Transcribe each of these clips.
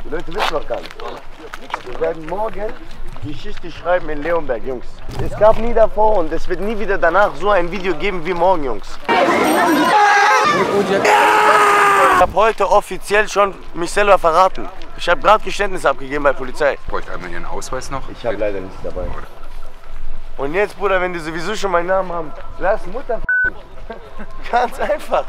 Die Leute wissen noch gar nicht. Wir werden morgen Geschichte schreiben in Leonberg, Jungs. Es gab nie davor und es wird nie wieder danach so ein Video geben wie morgen, Jungs. Ich habe heute offiziell schon mich selber verraten. Ich habe gerade Geständnis abgegeben bei Polizei. Ich bräuchte einmal Ihren Ausweis noch. Ich habe leider nichts dabei. Und jetzt, Bruder, wenn die sowieso schon meinen Namen haben, lass Mutter ganz einfach.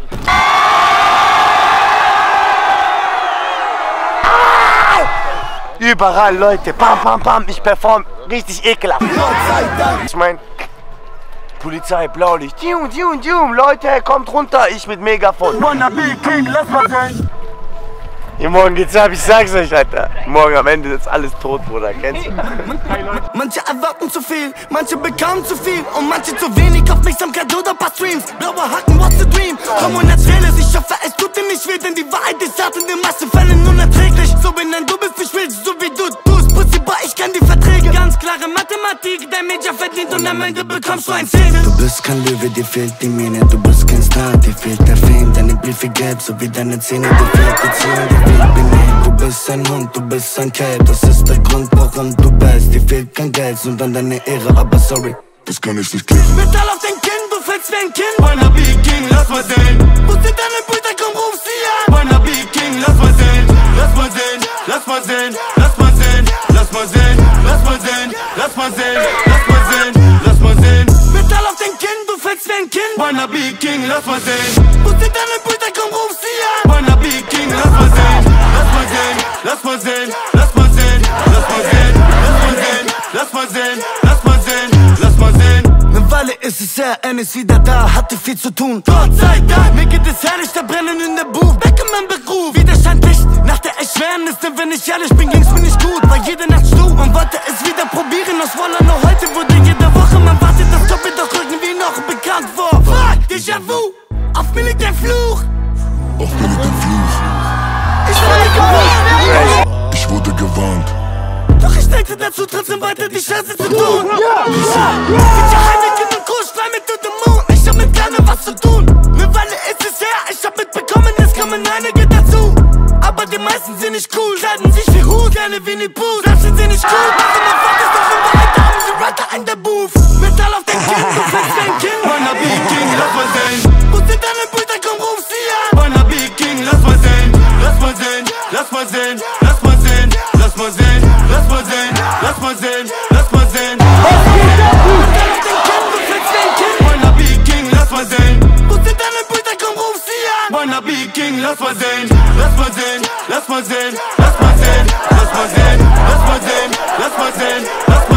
Überall Leute, pam, pam, pam, ich perform richtig ekelhaft. Ich mein, Polizei, Blaulicht, Leute, kommt runter, ich mit Megafon. Wanna be king, lass mal sein. Hier morgen geht's ab, ich sag's euch, Alter. Morgen am Ende ist alles tot, Bruder, kennst du? Manche erwarten zu viel, manche bekamen zu viel und manche zu wenig Aufmerksamkeit oder paar Streams. Blaue Haken, what's the dream? Komm und erzähl es, ich hoffe, es tut dir nicht weh, denn die Wahrheit ist hart in den meisten Fällen unerträglich. So bin ein, du bist nicht wild, so wie du tust. Pussy Boy, ich kenn die Verträge. Ganz klare Mathematik, dein Major verdient und am Ende bekommst du ein 10. Du bist kein Löwe, dir fehlt die Mähne. Du bist kein Star, dir fehlt der Fame. Deine Bild viel Gelb, so wie deine Zähne, dir fehlt die Zähne. Du bist ein Hund, du bist ein Kelb. Das ist der Grund, warum du bellst. Dir fehlt kein Geld, sondern deine Ehre, aber sorry, das kann ich nicht klären. Metall auf den Kinn, du fällst wie ein Kind. Wanna be king, lass mal sehen. Wo sind deine Brüder, komm, ruf sie an. Wanna be king, lass mal sehen. Lass mal sehen, lass mal sehen, lass mal sehen, lass mal sehen, lass mal sehen, lass mal sehen, lass mal sehen, lass mal sehen. Metall auf den Kinn, du fällst wie ein Kind. Wanna be king, lass mal sehen. Wo sind deine Brüder, komm, ruf sie an. Wanna be king, lass mal sehen. Lass mal sehen, lass mal sehen, lass mal sehen, lass mal sehen, lass mal sehen, lass mal sehen, lass mal sehen. Eine Weile ist es her, N ist wieder da, hatte viel zu tun. Gott sei Dank, mir geht es herrlich, da brennen in der Booth. Weg in meinem Beruf, Widerstand Licht, nach der Erschwernis, denn wenn ich ehrlich bin, ging's mir nicht gut. War jede Nacht stur, man wollte es wieder probieren, aus Woller nur heute wurde jede Woche, man wartet, das Doppel doch irgendwie noch bekannt vor. Fuck, Déjà-vu, auf Militärfluch. Auf Militärfluch. Ich wurde gewarnt. Doch ich denke dazu trotzdem weiter die Chance zu tun. Get your Heineken und Kuss, fly me to the moon. Ich hab mit keinem was zu tun. Eine Weile ist es her, ich hab mitbekommen, es kommen einige dazu. Aber die meisten sind nicht cool, kleiden sich wie Hut, kleine Winnie Pooh. Selbst sind sie nicht cool, machen wir Fotos, doch in Wahrheit haben sie Writer in der Booth. Metall auf den Kinn, du fällst wie ein Kind. Wanna be king, lass mal sehen. Wo sind deine Brüder, komm, ruf sie an. Wanna be king, lass mal sehen. Lass mal sehen, lass mal sehen, lass mal sehen, lass mal sehen, lass mal sehen, lass mal sehen, lass mal sehen. Wanna be king, lass mal sehen. Wo sind deine Brüder, komm, ruf sie an. Wanna be king, lass mal sehen, lass mal sehen, lass mal sehen, lass mal sehen, lass mal sehen, lass mal sehen, lass mal sehen, lass mal sehen.